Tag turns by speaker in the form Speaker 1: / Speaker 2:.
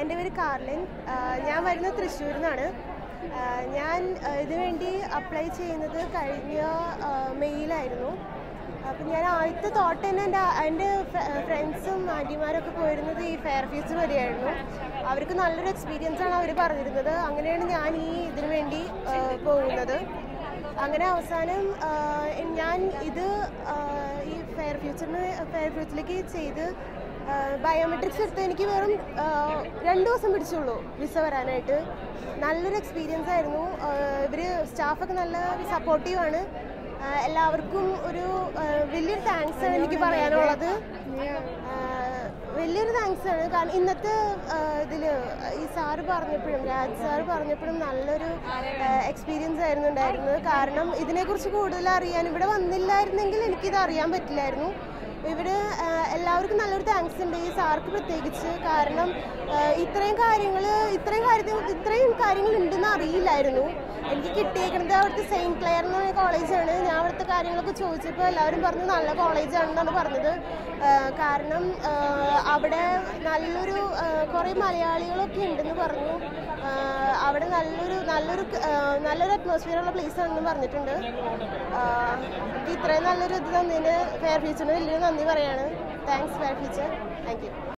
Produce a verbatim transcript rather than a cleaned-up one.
Speaker 1: എൻ്റെ പേര് കാർലിൻ. ഞാൻ വരുന്നത് തൃശ്ശൂരിൽ നിന്നാണ്. ഞാൻ ഇതിനുവേണ്ടി അപ്ലൈ ചെയ്യുന്നത് കഴിഞ്ഞ മെയ്യിലായിരുന്നു. അപ്പം ഞാൻ ആദ്യത്തെ തോട്ട് തന്നെ എൻ്റെ എൻ്റെ ഫ്രണ്ട്സും ആൻറ്റിമാരൊക്കെ പോയിരുന്നത് ഈ ഫെയർ ഫ്യൂച്ചർ വരെയായിരുന്നു. അവർക്ക് നല്ലൊരു എക്സ്പീരിയൻസാണ് അവർ പറഞ്ഞിരുന്നത്. അങ്ങനെയാണ് ഞാൻ ഈ ഇതിനു വേണ്ടി പോകുന്നത്. അങ്ങനെ അവസാനം ഞാൻ ഇത് ഈ ഫെയർ ഫ്യൂച്ചറിന് ഫെയർ ഫ്യൂച്ചറിലേക്ക് ചെയ്ത് ബയോമെട്രിക്സ് എടുത്ത് എനിക്ക് വെറും രണ്ട് ദിവസം പിടിച്ചുള്ളൂ വിസ വരാനായിട്ട്. നല്ലൊരു എക്സ്പീരിയൻസ് ആയിരുന്നു. ഇവർ സ്റ്റാഫൊക്കെ നല്ല സപ്പോർട്ടീവാണ്. എല്ലാവർക്കും ഒരു വലിയൊരു താങ്ക്സ് ആണ് എനിക്ക് പറയാനുള്ളത്. വലിയൊരു താങ്ക്സ് ആണ്. കാരണം ഇന്നത്തെ ഇതിൽ ഈ സാറ് പറഞ്ഞപ്പോഴും രാജ് സാറ് പറഞ്ഞപ്പോഴും നല്ലൊരു എക്സ്പീരിയൻസ് ആയിരുന്നു ഉണ്ടായിരുന്നത്. കാരണം ഇതിനെക്കുറിച്ച് കൂടുതൽ അറിയാൻ ഇവിടെ വന്നില്ലായിരുന്നെങ്കിൽ എനിക്കിത് അറിയാൻ പറ്റില്ലായിരുന്നു. ഇവർ എല്ലാവർക്കും നല്ലൊരു താങ്ക്സ് ഉണ്ട്, ഈ സാർക്ക് പ്രത്യേകിച്ച്. കാരണം ഇത്രയും കാര്യങ്ങൾ ഇത്രയും കാര്യത്തിൽ ഇത്രയും കാര്യങ്ങൾ ഉണ്ടെന്ന് അറിയില്ലായിരുന്നു. എനിക്ക് കിട്ടിയേക്കുന്നത് അവിടുത്തെ സെയിൻറ്റ് ക്ലെയർ എന്ന് പറഞ്ഞ കോളേജാണ്. ഞാൻ അവിടുത്തെ കാര്യങ്ങളൊക്കെ ചോദിച്ചപ്പോൾ എല്ലാവരും പറഞ്ഞു നല്ല കോളേജാണെന്നാണ് പറഞ്ഞത്. കാരണം അവിടെ നല്ലൊരു കുറേ മലയാളികളൊക്കെ ഉണ്ടെന്ന് പറഞ്ഞു. അവിടെ നല്ലൊരു നല്ലൊരു നല്ലൊരു അറ്റ്മോസ്ഫിയറുള്ള പ്ലേസ് ആണെന്ന് പറഞ്ഞിട്ടുണ്ട്. ഇത്രയും നല്ലൊരു ഇത് തന്നതിന് ഫെയർ ഫ്യൂച്ചറിന് വലിയൊരു നന്ദി പറയാണ്. Thanks fair future. Thank U.